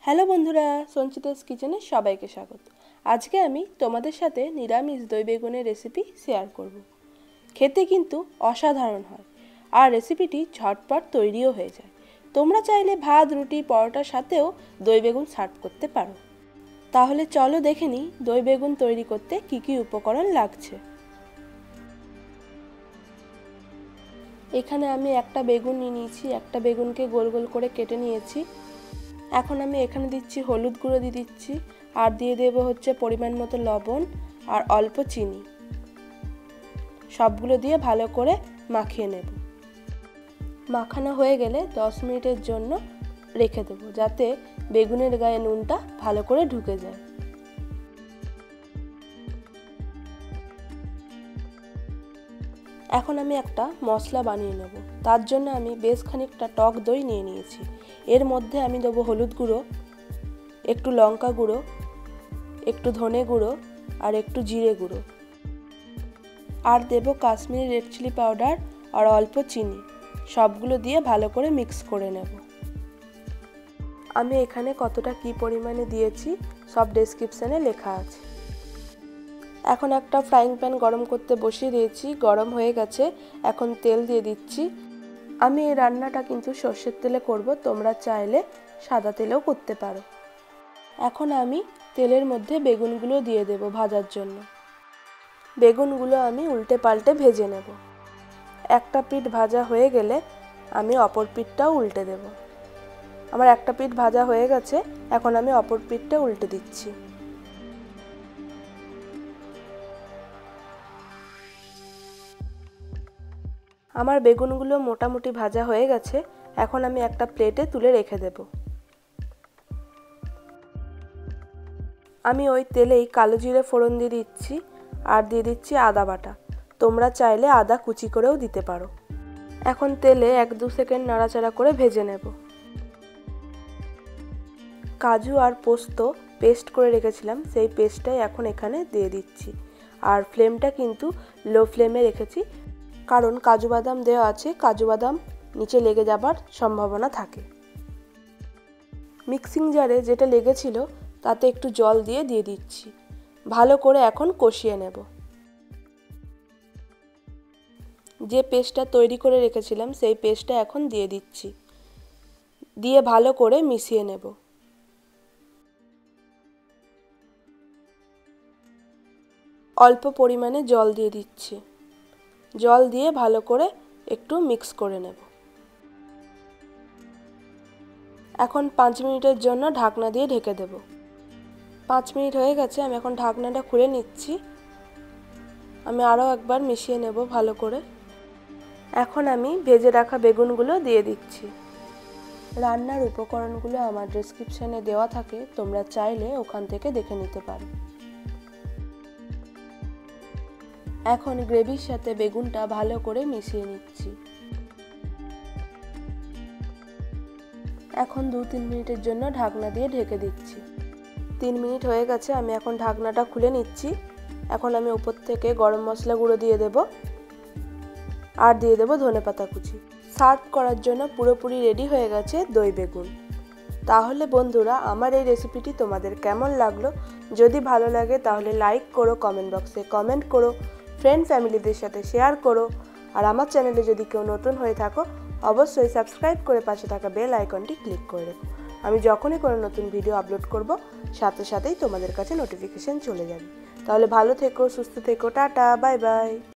Hello বন্ধুরা, সঞ্চিতাস কিচেনে সবাইকে স্বাগত। আজকে আমি তোমাদের সাথে নিরামিষ দই বেগুনের রেসিপি শেয়ার করব। খেতে কিন্তু অসাধারণ হয় আর রেসিপিটি ঝটপট তৈরিও হয়ে যায়। তোমরা চাইলে ভাত, রুটি, পরোটার সাথেও দই বেগুন সার্ভ করতে পারো। তাহলে চলো দেখে নিই দই বেগুন তৈরি করতে কী কী উপকরণ লাগছে। এখানে আমি একটা বেগুন নিয়ে নিয়েছি, একটা বেগুনকে গোল গোল করে কেটে নিয়েছি। এখন আমি এখানে দিচ্ছি হলুদ গুঁড়ো দিয়ে দিচ্ছি, আর দিয়ে দেবো হচ্ছে পরিমাণ মতো লবণ আর অল্প চিনি। সবগুলো দিয়ে ভালো করে মাখিয়ে নেব। মাখানো হয়ে গেলে 10 মিনিটের জন্য রেখে দেবো, যাতে বেগুনের গায়ে নুনটা ভালো করে ঢুকে যায়। এখন আমি একটা মশলা বানিয়ে নেব। তার জন্য আমি বেশ খানিকটা টক দই নিয়ে নিয়েছি। এর মধ্যে আমি দেবো হলুদ গুঁড়ো, একটু লঙ্কা গুঁড়ো, একটু ধনে গুঁড়ো আর একটু জিরে গুঁড়ো, আর দেবো কাশ্মীরি রেড চিলি পাউডার আর অল্প চিনি। সবগুলো দিয়ে ভালো করে মিক্স করে নেব। আমি এখানে কতটা কী পরিমাণে দিয়েছি সব ডেসক্রিপশানে লেখা আছে। এখন একটা ফ্রাইং প্যান গরম করতে বসিয়ে দিয়েছি, গরম হয়ে গেছে। এখন তেল দিয়ে দিচ্ছি। আমি এই রান্নাটা কিন্তু সর্ষের তেলে করব, তোমরা চাইলে সাদা তেলেও করতে পারো। এখন আমি তেলের মধ্যে বেগুনগুলো দিয়ে দেব ভাজার জন্য। বেগুনগুলো আমি উল্টে পাল্টে ভেজে নেব। একটা পিঠ ভাজা হয়ে গেলে আমি অপর পিঠটাও উল্টে দেব। আমার একটা পিঠ ভাজা হয়ে গেছে, এখন আমি অপর পিঠটা উল্টে দিচ্ছি। আমার বেগুনগুলো মোটামুটি ভাজা হয়ে গেছে। এখন আমি একটা প্লেটে তুলে রেখে দেব। আমি ওই তেলেই কালো জিরে ফোড়ন দিয়ে দিচ্ছি, আর দিয়ে দিচ্ছি আদা বাটা। তোমরা চাইলে আদা কুচি করেও দিতে পারো। এখন তেলে 1-2 সেকেন্ড নাড়াচাড়া করে ভেজে নেব। কাজু আর পোস্ত পেস্ট করে রেখেছিলাম, সেই পেস্টটাই এখন এখানে দিয়ে দিচ্ছি। আর ফ্লেমটা কিন্তু লো ফ্লেমে রেখেছি, কারণ কাজু বাদাম দেওয়া আছে, কাজু বাদাম নিচে লেগে যাবার সম্ভাবনা থাকে। মিক্সিং জারে যেটা লেগেছিল তাতে একটু জল দিয়ে দিচ্ছি। ভালো করে এখন কষিয়ে নেব। যে পেস্টটা তৈরি করে রেখেছিলাম সেই পেস্টটা এখন দিয়ে দিচ্ছি, দিয়ে ভালো করে মিশিয়ে নেব। অল্প পরিমাণে জল দিয়ে দিচ্ছি। জল দিয়ে ভালো করে একটু মিক্স করে নেব। এখন 5 মিনিটের জন্য ঢাকনা দিয়ে ঢেকে দেব। 5 মিনিট হয়ে গেছে, আমি এখন ঢাকনাটা খুলে নিচ্ছি। আমি আরও একবার মিশিয়ে নেব ভালো করে। এখন আমি ভেজে রাখা বেগুনগুলো দিয়ে দিচ্ছি। রান্নার উপকরণগুলো আমার ডেসক্রিপশানে দেওয়া থাকে, তোমরা চাইলে ওখান থেকে দেখে নিতে পারো। এখন গ্রেভির সাথে বেগুনটা ভালো করে মিশিয়ে নিচ্ছি। এখন 2-3 মিনিটের জন্য ঢাকনা দিয়ে ঢেকে দিচ্ছি। 3 মিনিট হয়ে গেছে, আমি এখন ঢাকনাটা খুলে নিচ্ছি। এখন আমি উপর থেকে গরম মশলা গুঁড়ো দিয়ে দেব, আর দিয়ে দেব ধনেপাতা কুচি। সার্ভ করার জন্য পুরোপুরি রেডি হয়ে গেছে দই বেগুন। তাহলে বন্ধুরা, আমার এই রেসিপিটি তোমাদের কেমন লাগলো? যদি ভালো লাগে তাহলে লাইক করো, কমেন্ট বক্সে কমেন্ট করো, ফ্রেন্ড ফ্যামিলিদের সাথে শেয়ার করো। আর আমার চ্যানেলে যদি কেউ নতুন হয়ে থাকো, অবশ্যই সাবস্ক্রাইব করে পাশে থাকা বেল আইকনটি ক্লিক করে রেখো। আমি যখনই কোনো নতুন ভিডিও আপলোড করব, সাথে সাথেই তোমাদের কাছে নোটিফিকেশন চলে যাবে। তাহলে ভালো থেকো, সুস্থ থেকো, টাটা, বাই বাই।